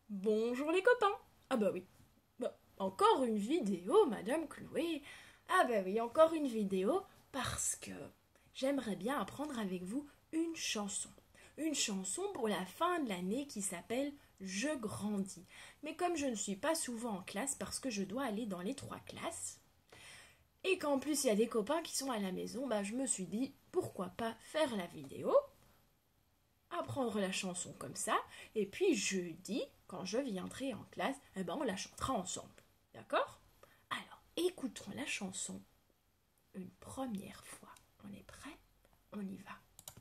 Bonjour les copains. Ah bah oui. Encore une vidéo, Madame Chloé. Ah bah oui, encore une vidéo parce que j'aimerais bien apprendre avec vous une chanson. Une chanson pour la fin de l'année qui s'appelle Je grandis. Mais comme je ne suis pas souvent en classe parce que je dois aller dans les 3 classes, et qu'en plus il y a des copains qui sont à la maison, bah je me suis dit pourquoi pas faire la vidéo, apprendre la chanson comme ça, et puis jeudi, quand je viendrai en classe, eh ben on la chantera ensemble. D'accord? Alors, écoutons la chanson une première fois. On est prêt? On y va.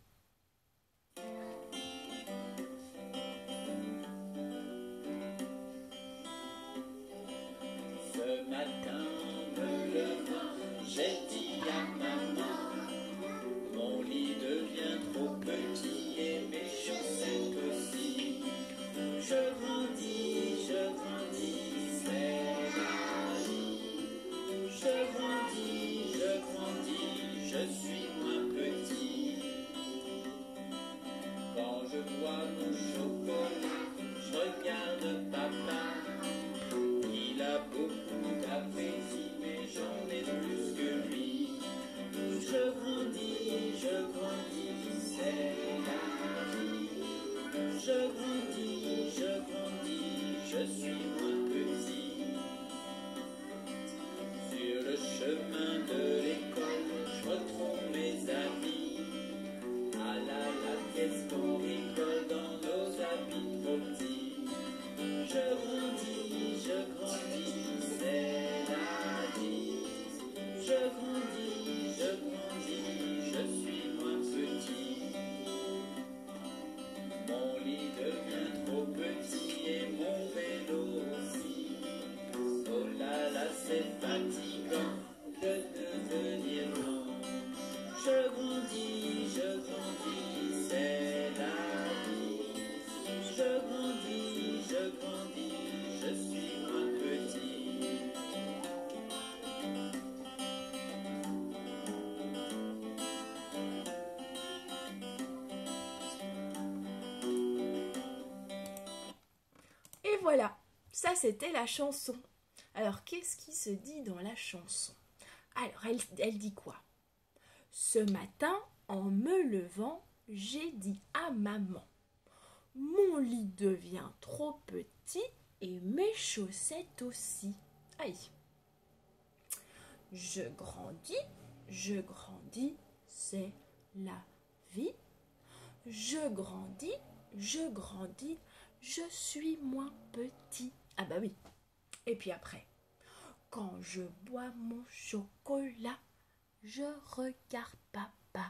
Ce matin, me levant, j'ai dit à maman, mon lit devient trop petit et mes chaussettes aussi. Je grandis, c'est la vie. Je grandis, je suis moins petit. Quand je bois mon chocolat, je regarde papa. Il a beaucoup d'appétit, mais j'en ai plus que lui. Je grandis, c'est la vie. Je suis moins petit. Sur le chemin de l'école, je retrouve mes amis. Ah là là, qu'est-ce qu'on rigole dans nos habits trop petits. Je grandis, c'est la vie. Je suis moins petit. Mon lit devient trop petit et mon vélo aussi. Oh là là, c'est fatigant de devenir grand. C'est la vie. Je suis moins petit. Et voilà, ça c'était la chanson. Alors, qu'est-ce qui se dit dans la chanson? Alors, elle dit quoi? Ce matin, en me levant, j'ai dit à maman, mon lit devient trop petit et mes chaussettes aussi. Aïe. Je grandis, c'est la vie. Je grandis, je suis moins petit. Ah bah oui. Et puis après, quand je bois mon chocolat, je regarde papa.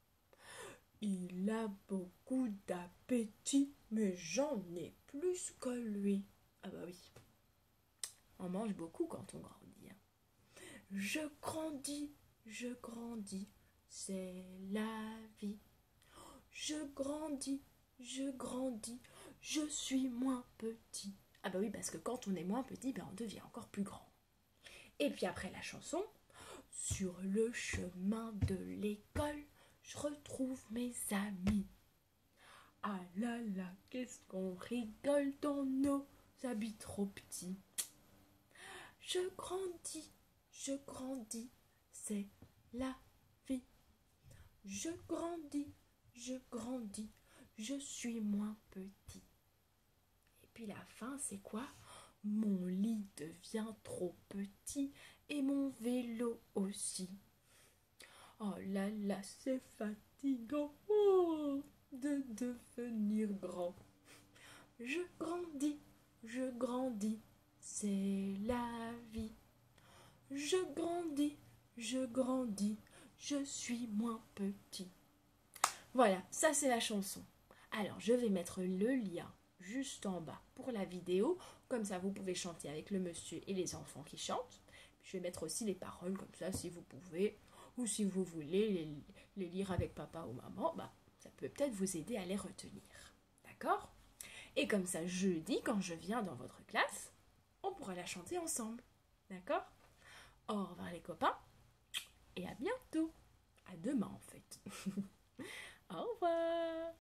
Il a beaucoup d'appétit, mais j'en ai plus que lui. Ah bah oui, on mange beaucoup quand on grandit. Je grandis, c'est la vie. Je grandis, je suis moins petit. Ah bah oui, parce que quand on est moins petit, ben on devient encore plus grand. Et puis après la chanson, sur le chemin de l'école, je retrouve mes amis. Ah là là, qu'est-ce qu'on rigole dans nos habits trop petits. Je grandis, c'est la vie. Je grandis, je suis moins petit. Et puis la fin, c'est quoi? Mon lit devient trop petit et mon vélo aussi. Oh là là, c'est fatigant de devenir grand. Je grandis, c'est la vie. Je grandis, je suis moins petit. Voilà, ça c'est la chanson. Alors, je vais mettre le lien juste en bas pour la vidéo. Comme ça, vous pouvez chanter avec le monsieur et les enfants qui chantent. Je vais mettre aussi les paroles comme ça, si vous pouvez. Ou si vous voulez les lire avec papa ou maman, bah, ça peut peut-être vous aider à les retenir. D'accord? Et comme ça, jeudi, quand je viens dans votre classe, on pourra la chanter ensemble. D'accord? Au revoir les copains et à bientôt. À demain en fait. Au revoir.